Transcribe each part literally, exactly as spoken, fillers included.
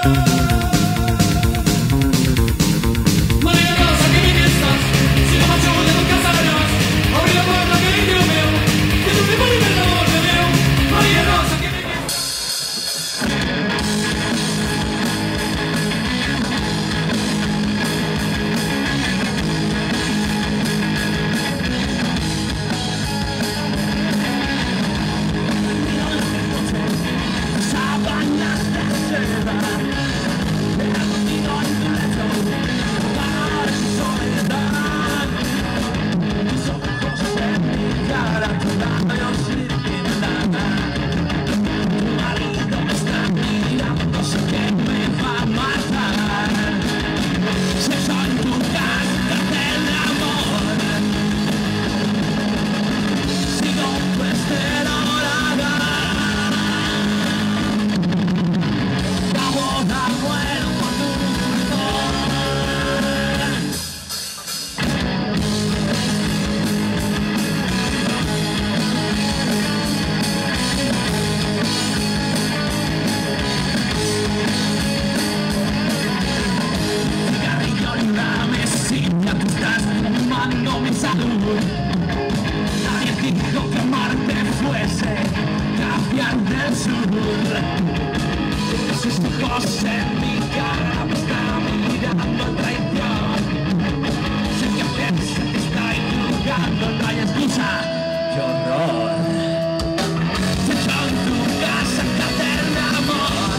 Nadie dijo que Marte fuese cambiar del sur. Sus ojos en mi cara me están mirando a traición. Sé que piensa que está jugando, no hay excusa. ¡Qué horror! Se echó en tu casa a hacer el amor.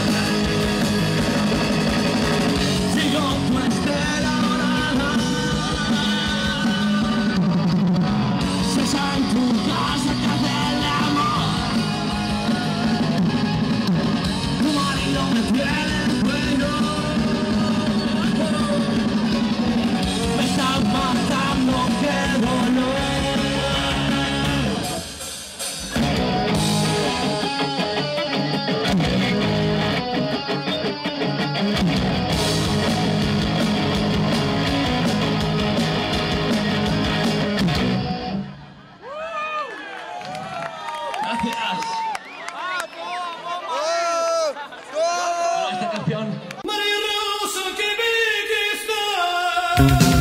Sigo tu estrella dorada. Se echó en tu casa a hacer el amor. Tu marido me tiene el cuello. Me está matando, qué dolor. Gracias. Esta canción. María Rosa, que me gusta.